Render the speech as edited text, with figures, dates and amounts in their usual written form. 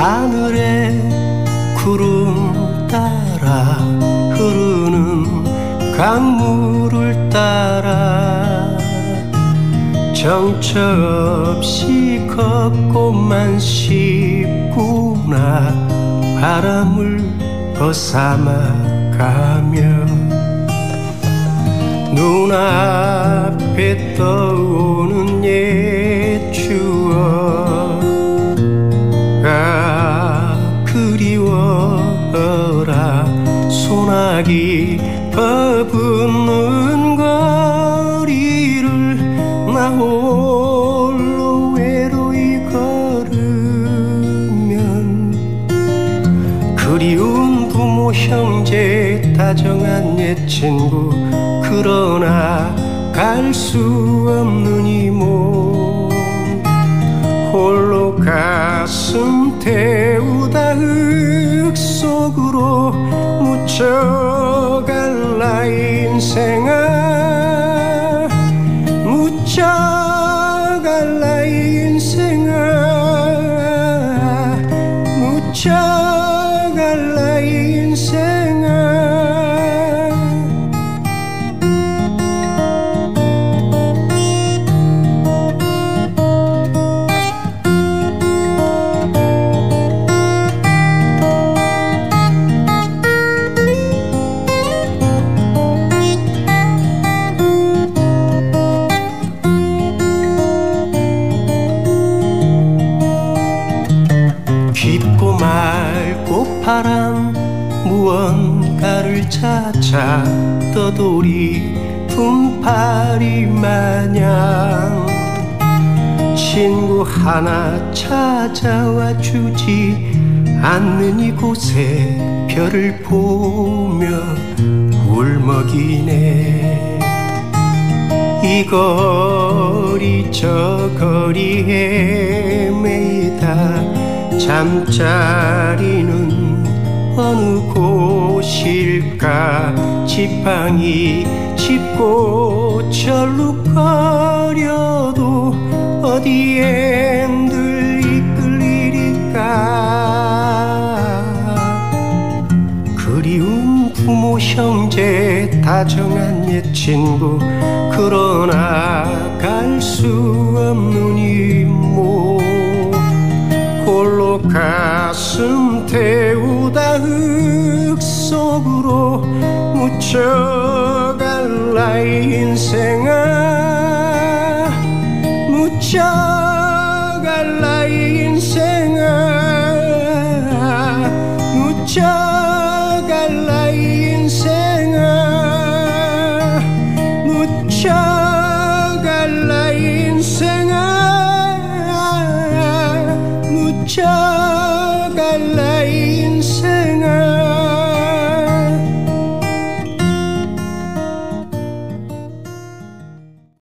하늘에 구름 따라 흐르는 강물을 따라 정처 없이 걷고만 싶구나. 바람을 벗삼아 가며 눈앞에 떠오는 옛 추억아 그리워라. 소나기 퍼붓는 거리를 나 홀로 외로이 걸으면 그리운 부모 형제 다정한 옛 친구 그러나 갈 수 없는 이몸 홀로 가슴 태우다 흙속으로 묻혀갈라 인생아 묻혀갈라 인생아 묻혀갈라 인생아. 깊고 맑고 파란 무언가를 찾아 떠돌이 분파리 마냥 친구 하나 찾아와 주지 않는 이곳에 별을 보며 울먹이네. 이 거리 저 거리 헤매이다 잠자리는 어느 곳일까. 지팡이 짚고 절룩거려도 어디엔들 이끌리리까. 그리운 부모 형제 다정한 옛 친구 그러나 갈 수 없는 이모 홀로 가슴 태우다 흙속으로 묻혀갈라 인생아 묻혀갈라 인생아 묻혀